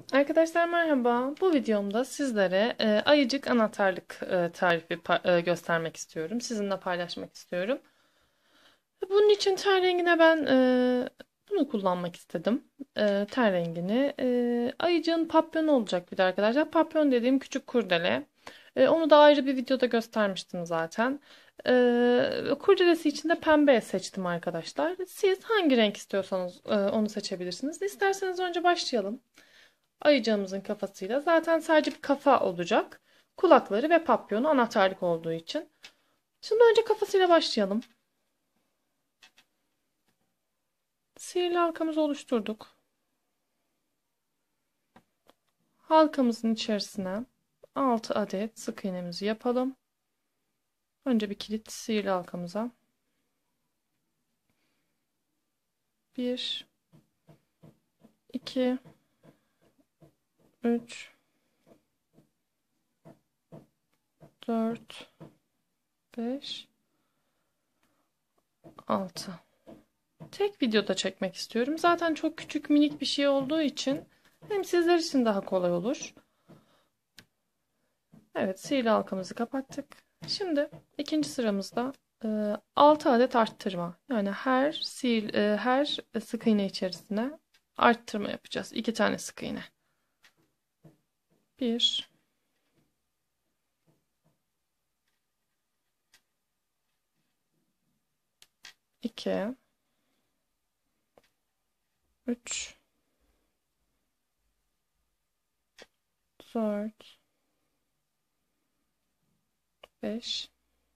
Arkadaşlar merhaba. Bu videomda sizlere ayıcık anahtarlık tarifi göstermek istiyorum. Sizinle paylaşmak istiyorum. Bunun için ten rengine ben bunu kullanmak istedim. Ten rengini. Ayıcığın papyonu olacak bir de arkadaşlar. Papyon dediğim küçük kurdele. Onu da ayrı bir videoda göstermiştim zaten. Kurdelesi için de pembe seçtim arkadaşlar. Siz hangi renk istiyorsanız onu seçebilirsiniz. İsterseniz önce başlayalım. Ayıcığımızın kafasıyla. Zaten sadece bir kafa olacak. Kulakları ve papyonu anahtarlık olduğu için. Şimdi önce kafasıyla başlayalım. Sihirli halkamızı oluşturduk. Halkamızın içerisine 6 adet sık iğnemizi yapalım. Önce bir kilit sihirli halkamıza. 1 2 3 4 5 6. Tek videoda çekmek istiyorum. Zaten çok küçük minik bir şey olduğu için hem sizler için daha kolay olur. Evet, sihirli halkamızı kapattık. Şimdi ikinci sıramızda 6 adet arttırma. Yani her sık iğne içerisine arttırma yapacağız. 2 tane sık iğne. 1 2 3 4 5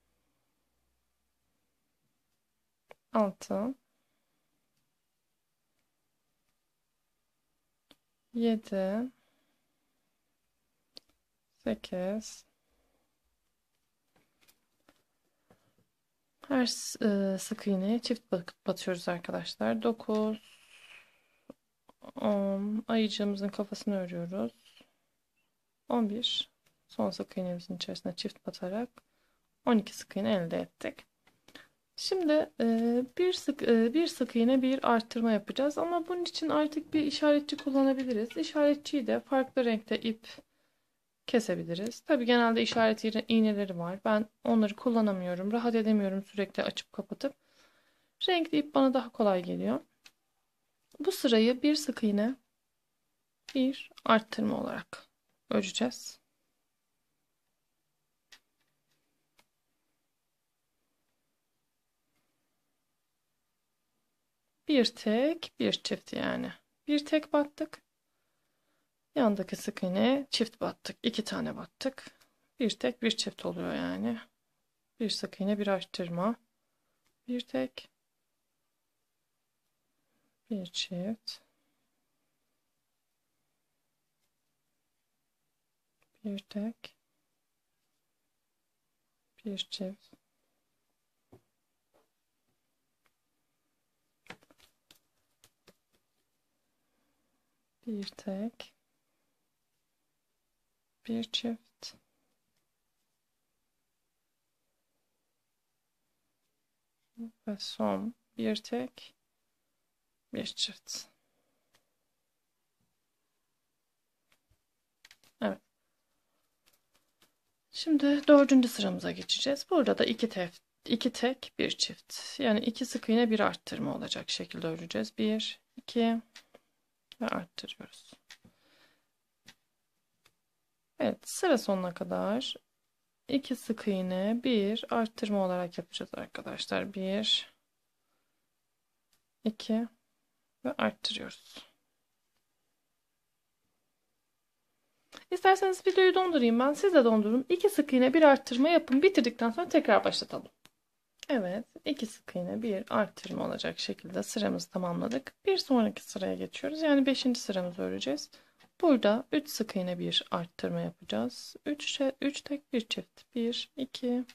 6 7 8 her sık iğneye çift batıyoruz arkadaşlar. 9 10 ayıcığımızın kafasını örüyoruz. 11 son sık iğnemizin içerisine çift batarak 12 sık iğne elde ettik. Şimdi bir sık iğne bir arttırma yapacağız ama bunun için artık bir işaretçi kullanabiliriz. İşaretçiyi de farklı renkte ip kesebiliriz. Tabii genelde işaret iğneleri var. Ben onları kullanamıyorum. Rahat edemiyorum sürekli açıp kapatıp. Renkli ip bana daha kolay geliyor. Bu sırayı bir sık iğne bir arttırma olarak öreceğiz. Bir tek, bir çift yani. Bir tek battık. Yandaki sık iğneye çift battık. 2 tane battık. Bir tek, bir çift oluyor yani. Bir sık iğne, bir arttırma. Bir tek, bir çift. Bir tek, bir çift. Bir tek, bir çift. Ve son bir tek, bir çift. Evet. Şimdi dördüncü sıramıza geçeceğiz. Burada da iki tek, bir çift. Yani 2 sık iğne, bir arttırma olacak şekilde öreceğiz. 1, 2 ve arttırıyoruz. Evet, sıra sonuna kadar 2 sık iğne, bir arttırma olarak yapacağız arkadaşlar. 1, 2 ve arttırıyoruz. İsterseniz videoyu dondurayım ben. Siz de dondurun. 2 sık iğne, bir arttırma yapın. Bitirdikten sonra tekrar başlatalım. Evet, 2 sık iğne, bir arttırma olacak şekilde sıramızı tamamladık. Bir sonraki sıraya geçiyoruz. Yani 5. sıramızı öreceğiz. Burada 3 sık iğne, bir arttırma yapacağız. 3 tek, bir çift. 1, 2,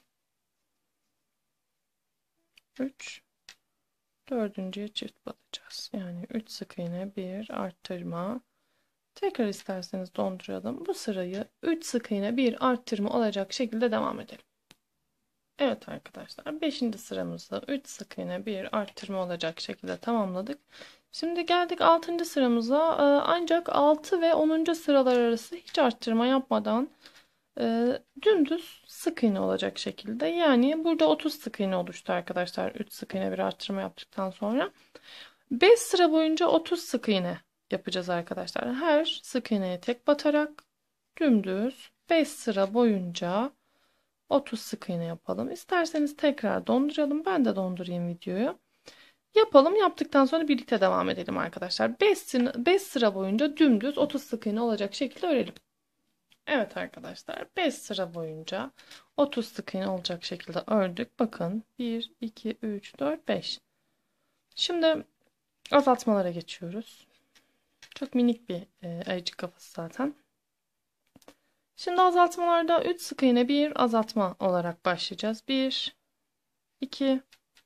3, dördüncüye çift batacağız. Yani 3 sık iğne, bir arttırma. Tekrar isterseniz donduralım. Bu sırayı 3 sık iğne, bir arttırma olacak şekilde devam edelim. Evet arkadaşlar, 5. sıramızda 3 sık iğne, bir arttırma olacak şekilde tamamladık. Şimdi geldik 6. sıramıza. Ancak 6 ve 10. sıralar arası hiç arttırma yapmadan dümdüz sık iğne olacak şekilde. Yani burada 30 sık iğne oluştu arkadaşlar. 3 sık iğne bir arttırma yaptıktan sonra. 5 sıra boyunca 30 sık iğne yapacağız arkadaşlar. Her sık iğneye tek batarak dümdüz 5 sıra boyunca 30 sık iğne yapalım. İsterseniz tekrar donduralım. Ben de dondurayım videoyu. Yapalım. Yaptıktan sonra birlikte devam edelim arkadaşlar. 5 sıra boyunca dümdüz 30 sık iğne olacak şekilde örelim. Evet arkadaşlar, 5 sıra boyunca 30 sık iğne olacak şekilde ördük. Bakın 1, 2, 3, 4, 5. Şimdi azaltmalara geçiyoruz. Çok minik bir ayıcık kafası zaten. Şimdi azaltmalarda 3 sık iğne bir azaltma olarak başlayacağız. 1, 2,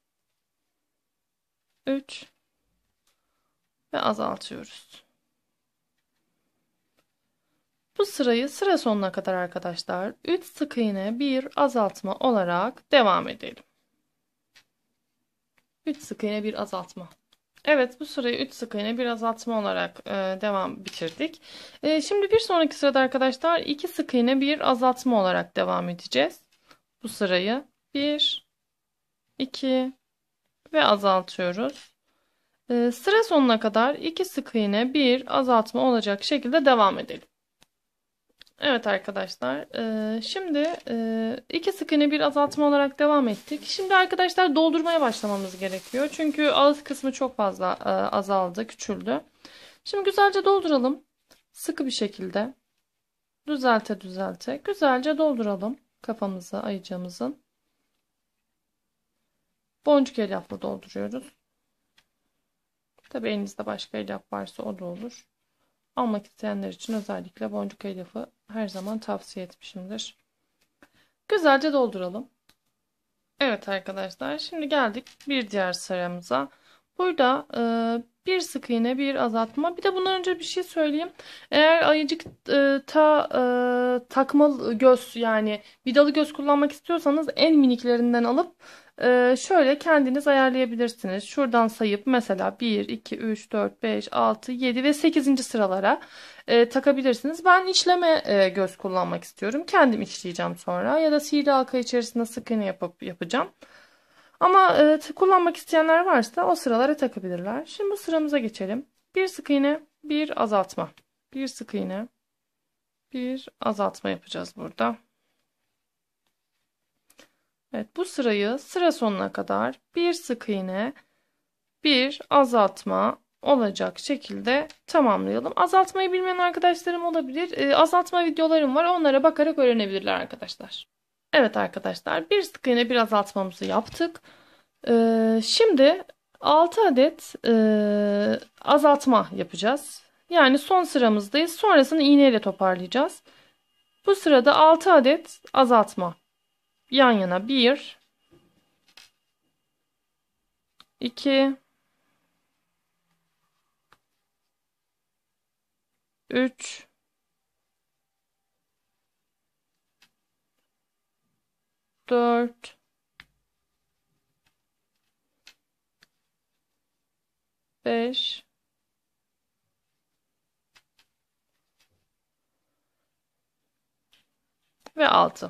3 ve azaltıyoruz. Bu sırayı sıra sonuna kadar arkadaşlar 3 sık iğne bir azaltma olarak devam edelim. 3 sık iğne bir azaltma. Evet, bu sırayı 3 sık iğne bir azaltma olarak bitirdik. Şimdi bir sonraki sırada arkadaşlar 2 sık iğne bir azaltma olarak devam edeceğiz. Bu sırayı 1, 2 ve azaltıyoruz. Sıra sonuna kadar 2 sık iğne bir azaltma olacak şekilde devam edelim. Evet arkadaşlar, şimdi 2 sık iğne bir azaltma olarak devam ettik. Şimdi arkadaşlar doldurmaya başlamamız gerekiyor. Çünkü ağız kısmı çok fazla azaldı, küçüldü. Şimdi güzelce dolduralım. Sıkı bir şekilde düzelte düzelte güzelce dolduralım kafamızı, ayıcığımızın. Boncuk elyafla dolduruyoruz. Tabii elinizde başka elyaf varsa o da olur. Almak isteyenler için özellikle boncuk elyafı her zaman tavsiye etmişimdir. Güzelce dolduralım. Evet arkadaşlar, şimdi geldik bir diğer sıramıza. Burada bir sık iğne bir azaltma. Bir de bundan önce bir şey söyleyeyim. Eğer ayıcık takmalı göz, yani vidalı göz kullanmak istiyorsanız en miniklerinden alıp şöyle kendiniz ayarlayabilirsiniz. Şuradan sayıp mesela 1, 2, 3, 4, 5, 6, 7 ve 8. sıralara takabilirsiniz. Ben işleme göz kullanmak istiyorum. Kendim işleyeceğim sonra ya da sihirli halka içerisinde sık iğne yapacağım. Ama kullanmak isteyenler varsa o sıralara takabilirler. Şimdi bu sıramıza geçelim. Bir sık iğne, bir azaltma. Bir sık iğne, bir azaltma yapacağız burada. Evet, bu sırayı sıra sonuna kadar bir sık iğne, bir azaltma olacak şekilde tamamlayalım. Azaltmayı bilmeyen arkadaşlarım olabilir. Azaltma videolarım var. Onlara bakarak öğrenebilirler arkadaşlar. Evet arkadaşlar, bir sık iğne bir azaltmamızı yaptık. Şimdi 6 adet azaltma yapacağız. Yani son sıramızdayız. Sonrasını iğneyle toparlayacağız. Bu sırada 6 adet azaltma. Yan yana 1, 2, 3, 4, 5, ve 6.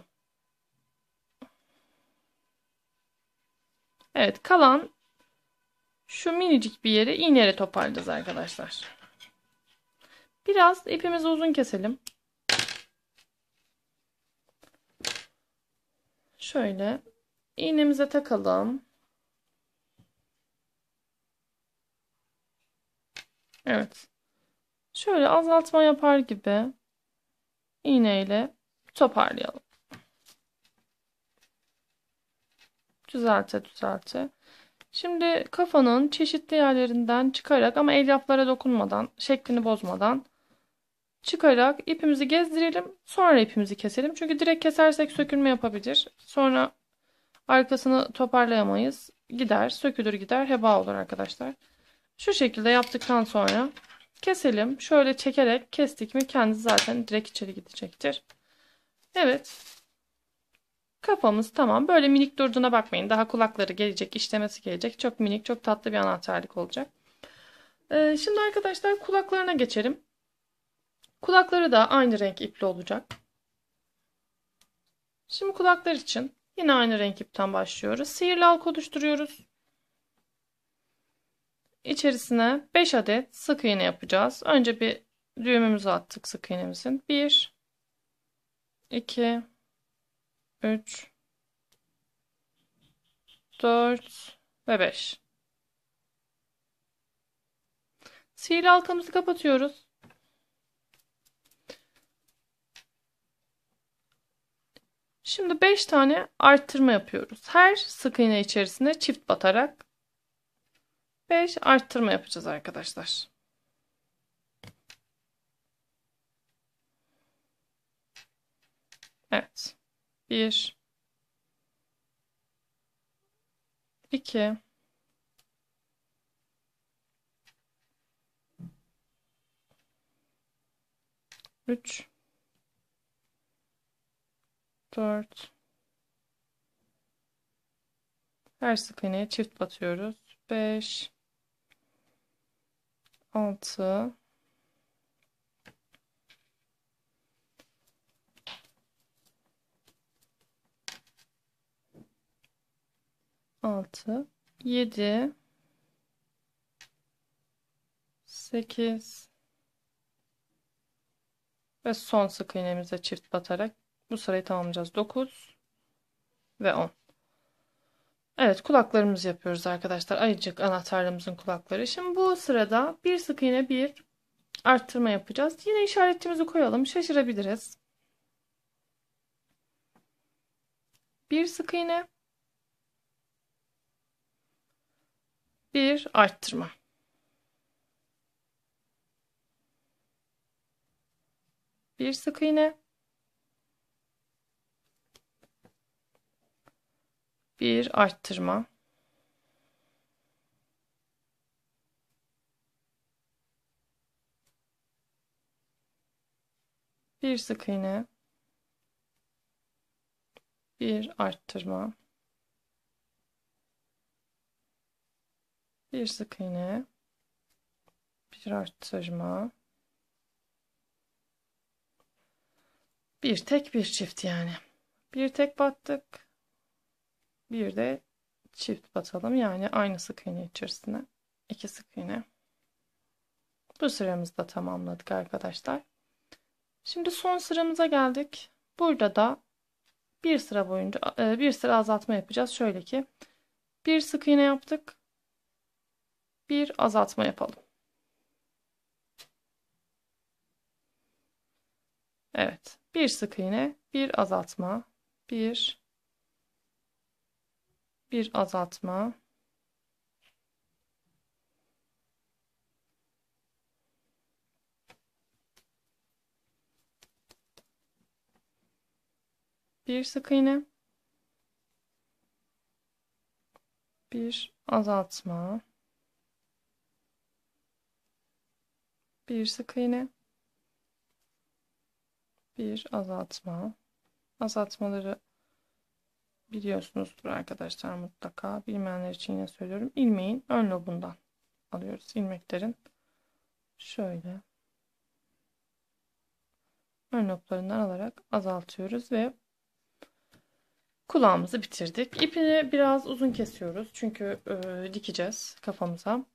Evet, kalan şu minicik bir yeri iğneyle toparlayacağız arkadaşlar. Biraz ipimizi uzun keselim. Şöyle iğnemize takalım. Evet. Şöyle azaltma yapar gibi iğneyle toparlayalım. Düzelte düzelte. Şimdi kafanın çeşitli yerlerinden çıkarak ama elyaflara dokunmadan, şeklini bozmadan çıkarak ipimizi gezdirelim. Sonra ipimizi keselim. Çünkü direkt kesersek sökülme yapabilir. Sonra arkasını toparlayamayız. Gider, sökülür gider, heba olur arkadaşlar. Şu şekilde yaptıktan sonra keselim. Şöyle çekerek kestik mi kendisi zaten direkt içeri gidecektir. Evet. Kafamız tamam. Böyle minik durduğuna bakmayın. Daha kulakları gelecek, işlemesi gelecek. Çok minik, çok tatlı bir anahtarlık olacak. Şimdi arkadaşlar kulaklarına geçelim. Kulakları da aynı renk iple olacak. Şimdi kulaklar için yine aynı renk ipten başlıyoruz. Sihirli halka oluşturuyoruz. İçerisine 5 adet sık iğne yapacağız. Önce bir düğümümüzü attık sık iğnemizin. 1, 2, 3, 4 ve 5. Sihirli halkamızı kapatıyoruz. Şimdi 5 tane arttırma yapıyoruz. Her sık iğne içerisine çift batarak 5 arttırma yapacağız arkadaşlar. Evet. 1, 2, 3, 4. Her sık iğneye çift batıyoruz. 5, 6, 6, 7, 8 ve son sık iğnemize çift batarak bu sırayı tamamlayacağız. 9 ve 10. Evet, kulaklarımızı yapıyoruz arkadaşlar. Ayıcık anahtarlığımızın kulakları. Şimdi bu sırada bir sık iğne bir arttırma yapacağız. Yine işaretimizi koyalım. Şaşırabiliriz. Bir sık iğne, bir arttırma. Bir sık iğne, bir arttırma. Bir sık iğne, bir arttırma. Bir sık iğne, bir arttırma. Bir tek bir çift yani. Bir tek battık. Bir de çift batalım. Yani aynı sık iğne içerisine 2 sık iğne. Bu sıramızı da tamamladık arkadaşlar. Şimdi son sıramıza geldik. Burada da bir sıra boyunca bir sıra azaltma yapacağız. Şöyle ki bir sık iğne yaptık. Bir azaltma yapalım. Evet. Bir sık iğne, bir azaltma, bir azaltma, bir sık iğne, bir azaltma, bir sık iğne, bir azaltma. Azaltmaları biliyorsunuzdur arkadaşlar mutlaka. Bilmeyenler için yine söylüyorum. İlmeğin ön lobundan alıyoruz. İlmeklerin şöyle ön loblarından alarak azaltıyoruz ve kulağımızı bitirdik. İpini biraz uzun kesiyoruz. Çünkü dikeceğiz kafamıza.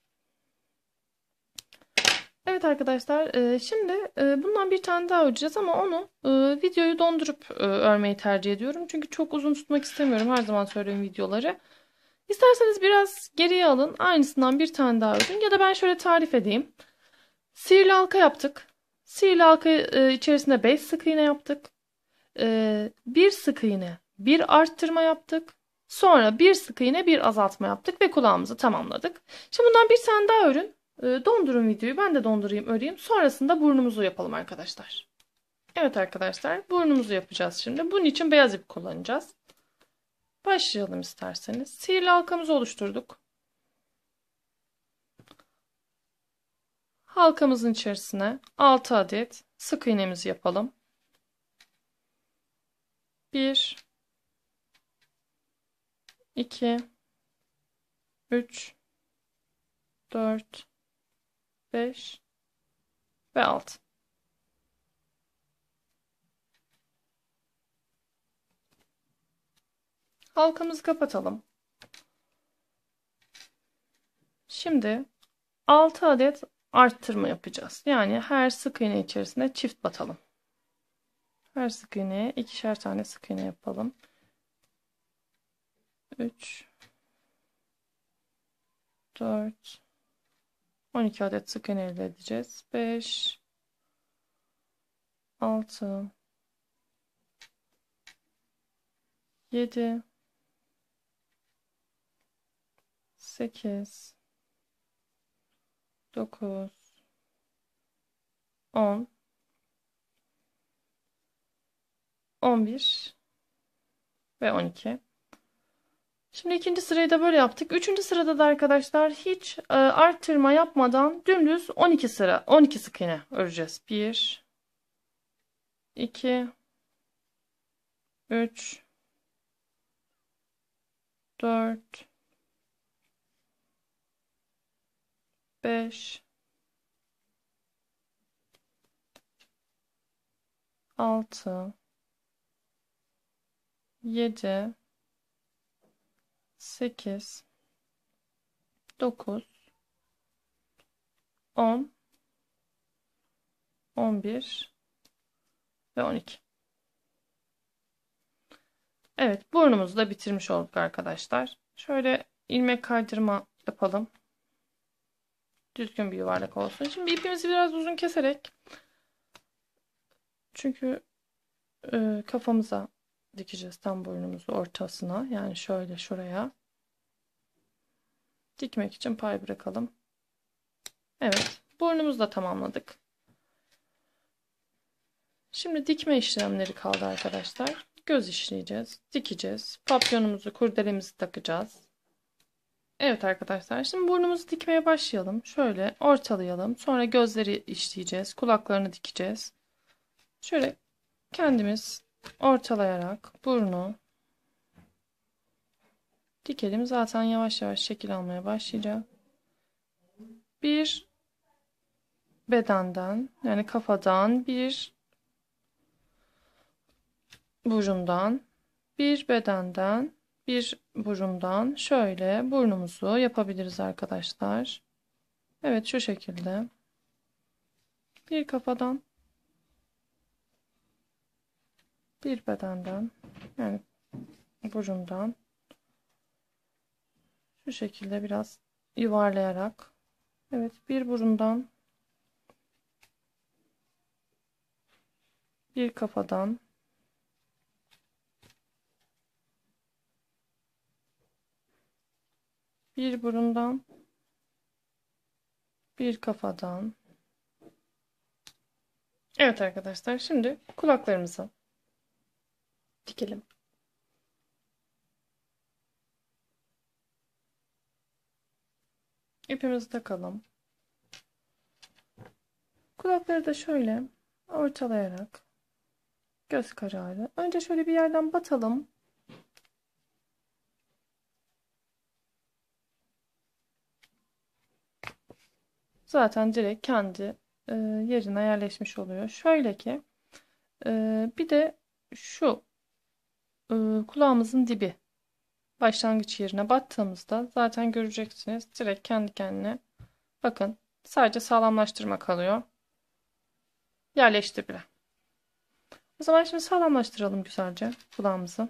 Evet arkadaşlar, şimdi bundan bir tane daha öreceğiz ama onu videoyu dondurup örmeyi tercih ediyorum. Çünkü çok uzun tutmak istemiyorum her zaman söylediğim videoları. İsterseniz biraz geriye alın, aynısından bir tane daha örün ya da ben şöyle tarif edeyim. Sihirli halka yaptık. Sihirli halka içerisinde 5 sık iğne yaptık. Bir sık iğne, bir arttırma yaptık. Sonra bir sık iğne, bir azaltma yaptık ve kulağımızı tamamladık. Şimdi bundan bir tane daha örün. Dondurun videoyu. Ben de dondurayım, öreyim. Sonrasında burnumuzu yapalım arkadaşlar. Evet arkadaşlar, burnumuzu yapacağız şimdi. Bunun için beyaz ip kullanacağız. Başlayalım isterseniz. Sihirli halkamızı oluşturduk. Halkamızın içerisine 6 adet sık iğnemizi yapalım. 1, 2, 3, 4, 5 ve 6. Halkamızı kapatalım. Şimdi 6 adet arttırma yapacağız. Yani her sık iğne içerisinde çift batalım. Her sık iğneye ikişer tane sık iğne yapalım. 3 4 12 adet sık iğne elde edeceğiz. 5 6 7 8 9 10 11 ve 12. Şimdi ikinci sırayı da böyle yaptık. Üçüncü sırada da arkadaşlar hiç arttırma yapmadan dümdüz 12 sıra 12 sık iğne öreceğiz. 1 2 3 4 5 6 7 8 9 10 11 ve 12. Evet, burnumuzu da bitirmiş olduk arkadaşlar. Şöyle ilmek kaydırma yapalım. Düzgün bir yuvarlak olsun. Şimdi ipimizi biraz uzun keserek, çünkü kafamıza dikeceğiz tam burnumuzu ortasına. Yani şöyle şuraya. Dikmek için pay bırakalım. Evet, burnumuzu da tamamladık. Şimdi dikme işlemleri kaldı arkadaşlar. Göz işleyeceğiz, dikeceğiz. Papyonumuzu, kurdelemizi takacağız. Evet arkadaşlar, şimdi burnumuzu dikmeye başlayalım. Şöyle ortalayalım. Sonra gözleri işleyeceğiz. Kulaklarını dikeceğiz. Şöyle kendimiz ortalayarak burnu dikelim. Zaten yavaş yavaş şekil almaya başlayacak. Bir bedenden, yani kafadan, bir burundan, bir bedenden, bir burundan şöyle burnumuzu yapabiliriz arkadaşlar. Evet, şu şekilde. Bir kafadan, bir bedenden, yani burundan şu şekilde biraz yuvarlayarak, evet, bir burundan, bir kafadan, bir burundan, bir kafadan. Evet arkadaşlar, şimdi kulaklarımızı dikelim. İpimizi takalım. Kulakları da şöyle ortalayarak, göz kararı. Önce şöyle bir yerden batalım. Zaten direkt kendi yerine yerleşmiş oluyor. Şöyle ki bir de şu kulağımızın dibi başlangıç yerine battığımızda zaten göreceksiniz. Direkt kendi kendine, bakın, sadece sağlamlaştırma kalıyor. Yerleşti bile. O zaman şimdi sağlamlaştıralım güzelce kulağımızı.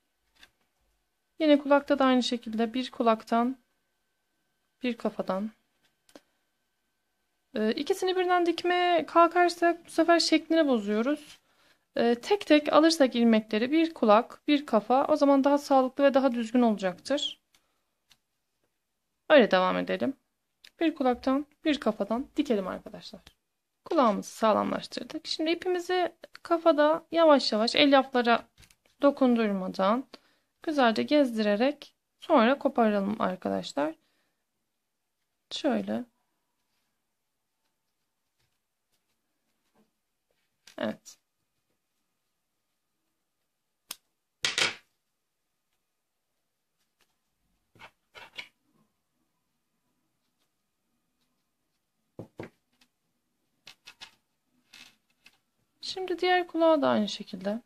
Yine kulakta da aynı şekilde bir kulaktan, bir kafadan. İkisini birden dikmeye kalkarsak bu sefer şeklini bozuyoruz. Tek tek alırsak ilmekleri, bir kulak, bir kafa, o zaman daha sağlıklı ve daha düzgün olacaktır. Öyle devam edelim. Bir kulaktan, bir kafadan dikelim arkadaşlar. Kulağımızı sağlamlaştırdık. Şimdi ipimizi kafada yavaş yavaş elyaflara dokundurmadan güzelce gezdirerek sonra koparalım arkadaşlar. Şöyle. Evet. Şimdi diğer kulağı da aynı şekilde.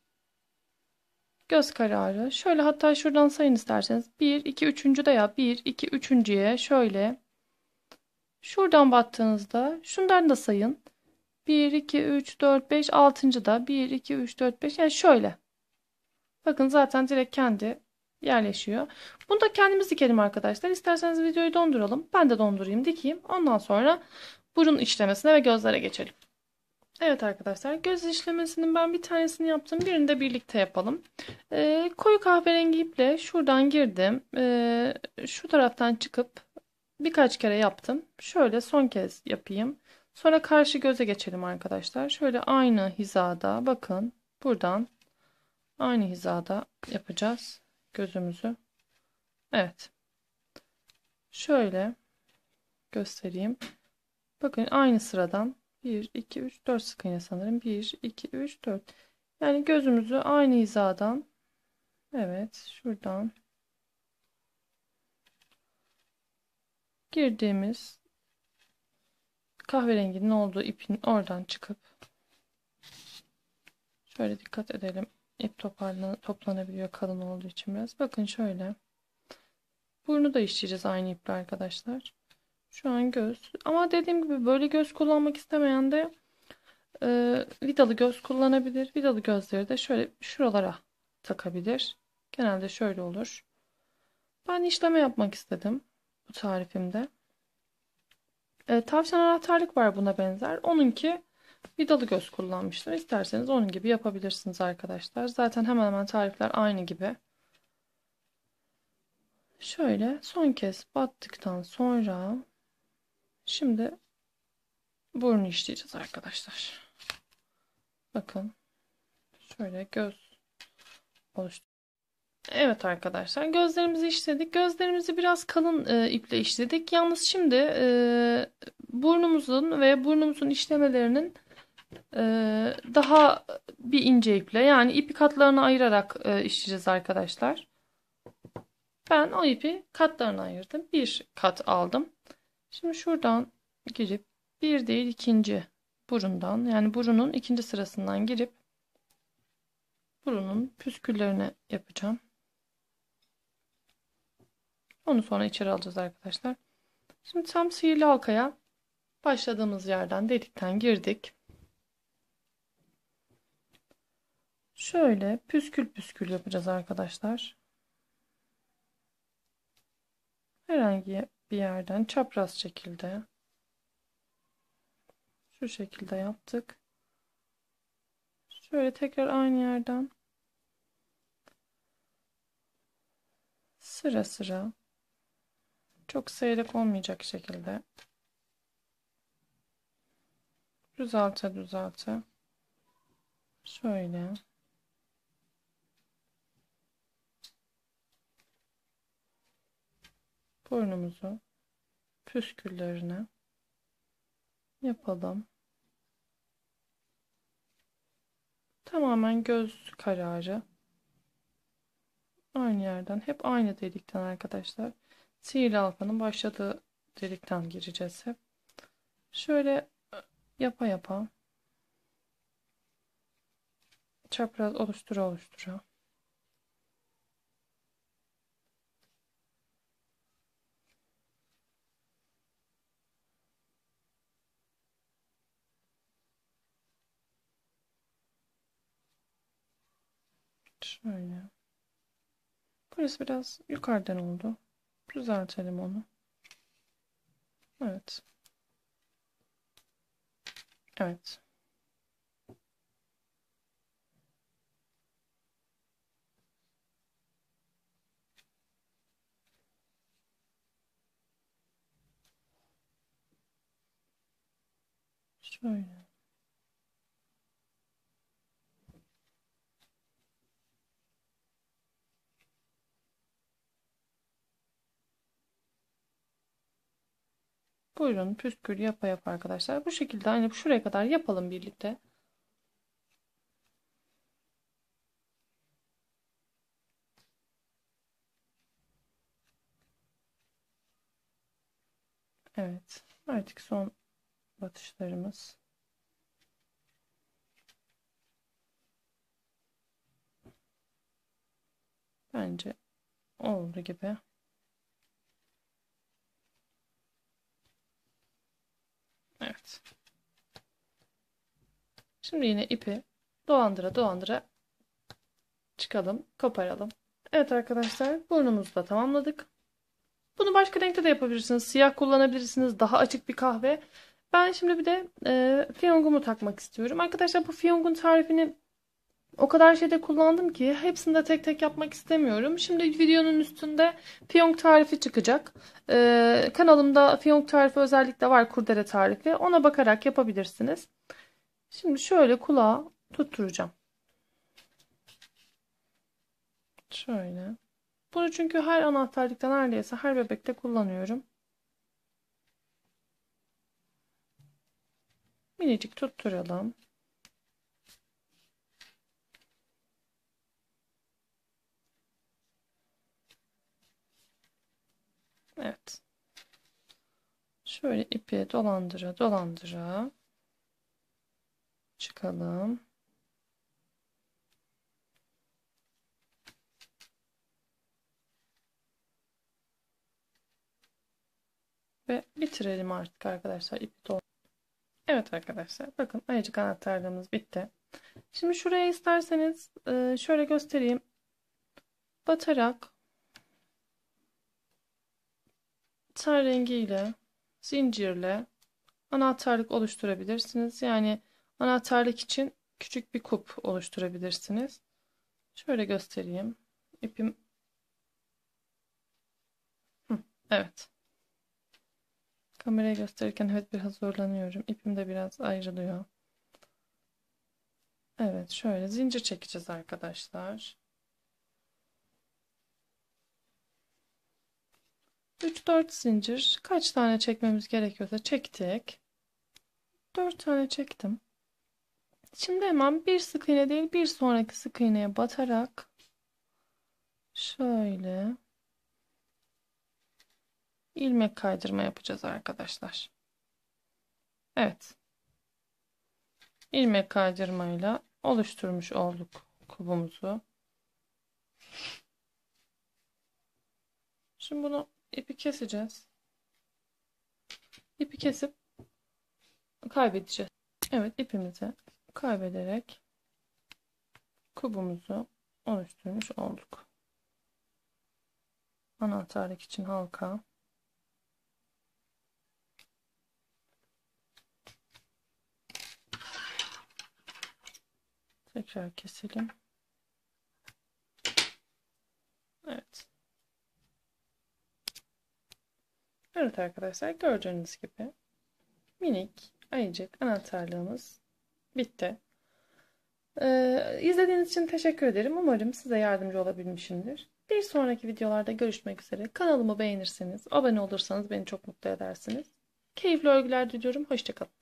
Göz kararı. Şöyle hatta şuradan sayın isterseniz. 1, 2, 3. de ya. 1, 2, 3.'ye şöyle. Şuradan baktığınızda şundan da sayın. 1, 2, 3, 4, 5, 6. da 1, 2, 3, 4, 5. Yani şöyle. Bakın zaten direkt kendi yerleşiyor. Bunu da kendimiz dikelim arkadaşlar. İsterseniz videoyu donduralım. Ben de dondurayım, dikeyim. Ondan sonra burun işlemesine ve gözlere geçelim. Evet arkadaşlar, göz işlemesinin ben bir tanesini yaptım. Birini de birlikte yapalım. Koyu kahverengi iple şuradan girdim. Şu taraftan çıkıp birkaç kere yaptım. Şöyle son kez yapayım. Sonra karşı göze geçelim arkadaşlar. Şöyle aynı hizada bakın. Buradan aynı hizada yapacağız gözümüzü. Evet. Şöyle göstereyim. Bakın aynı sıradan 1, 2, 3, 4 sık iğne sanırım. 1, 2, 3, 4. Yani gözümüzü aynı hizadan, evet, şuradan girdiğimiz kahverenginin olduğu ipin oradan çıkıp şöyle dikkat edelim. İp toplanabiliyor kalın olduğu için biraz. Bakın şöyle. Burnu da işleyeceğiz aynı iple arkadaşlar. Şu an göz. Ama dediğim gibi böyle göz kullanmak istemeyen de vidalı göz kullanabilir. Vidalı gözleri de şöyle şuralara takabilir. Genelde şöyle olur. Ben işleme yapmak istedim bu tarifimde. Tavşan anahtarlık var buna benzer. Onunki vidalı göz kullanmıştım. İsterseniz onun gibi yapabilirsiniz arkadaşlar. Zaten hemen hemen tarifler aynı gibi. Şöyle son kez battıktan sonra şimdi burnu işleyeceğiz arkadaşlar. Bakın şöyle göz oluştu. Evet arkadaşlar, gözlerimizi işledik. Gözlerimizi biraz kalın iple işledik. Yalnız şimdi burnumuzun ve burnumuzun işlemelerinin e, daha bir ince iple, yani ipi katlarına ayırarak işleyeceğiz arkadaşlar. Ben o ipi katlarına ayırdım. Bir kat aldım. Şimdi şuradan girip bir değil ikinci burundan, yani burunun ikinci sırasından girip burunun püsküllerine yapacağım. Onu sonra içeri alacağız arkadaşlar. Şimdi tam sihirli halkaya başladığımız yerden, delikten girdik. Şöyle püskül püskül yapacağız arkadaşlar. Herhangi bir yerden çapraz şekilde şu şekilde yaptık. Şöyle tekrar aynı yerden sıra sıra, çok seyrek olmayacak şekilde düzelte düzelte şöyle burnumuzu püsküllerine yapalım. Tamamen göz kararı. Aynı yerden, hep aynı delikten arkadaşlar. Sihirli halkanın başladığı delikten gireceğiz hep. Şöyle yapa yapa çapraz oluştura oluştura şöyle. Burası biraz yukarıdan oldu. Düzeltelim onu. Evet. Evet. Şöyle. Buyurun püskül yapa yapa arkadaşlar. Bu şekilde aynı şuraya kadar yapalım birlikte. Evet. Artık son batışlarımız. Bence oldu gibi. Evet. Şimdi yine ipi dolandıra dolandıra çıkalım, koparalım. Evet arkadaşlar, burnumuzu da tamamladık. Bunu başka renkte de yapabilirsiniz. Siyah kullanabilirsiniz. Daha açık bir kahve. Ben şimdi bir de fiyongumu takmak istiyorum. Arkadaşlar bu fiyongun tarifini o kadar şeyde kullandım ki hepsini de tek tek yapmak istemiyorum. Şimdi videonun üstünde fiyonk tarifi çıkacak. Kanalımda fiyonk tarifi özellikle var. Kurdele tarifi. Ona bakarak yapabilirsiniz. Şimdi şöyle kulağa tutturacağım. Şöyle. Bunu çünkü her anahtarlıkta neredeyse her bebekte kullanıyorum. Minicik tutturalım. Evet. Şöyle ipi dolandıra dolandıra çıkalım. Ve bitirelim artık arkadaşlar ipi dolan. Evet arkadaşlar bakın ayıcık anahtarlığımız bitti. Şimdi şuraya isterseniz şöyle göstereyim. Batarak ten rengiyle zincirle anahtarlık oluşturabilirsiniz. Yani anahtarlık için küçük bir kup oluşturabilirsiniz. Şöyle göstereyim. İpim. Evet. Kamerayı gösterirken evet biraz zorlanıyorum. İpim de biraz ayrılıyor. Evet şöyle zincir çekeceğiz arkadaşlar. 3-4 zincir kaç tane çekmemiz gerekiyorsa çektik. 4 tane çektim. Şimdi hemen bir sık iğne değil bir sonraki sık iğneye batarak şöyle ilmek kaydırma yapacağız arkadaşlar. Evet. İlmek kaydırmayla oluşturmuş olduk kubumuzu. Şimdi bunu ipi keseceğiz. İpi kesip kaybedeceğiz. Evet ipimizi kaybederek kubumuzu oluşturmuş olduk. Anahtarlık için halka. Tekrar keselim. Evet. Evet arkadaşlar gördüğünüz gibi minik ayıcık anahtarlığımız bitti. İzlediğiniz için teşekkür ederim. Umarım size yardımcı olabilmişimdir. Bir sonraki videolarda görüşmek üzere. Kanalımı beğenirseniz, abone olursanız beni çok mutlu edersiniz. Keyifli örgüler diliyorum. Hoşça kalın.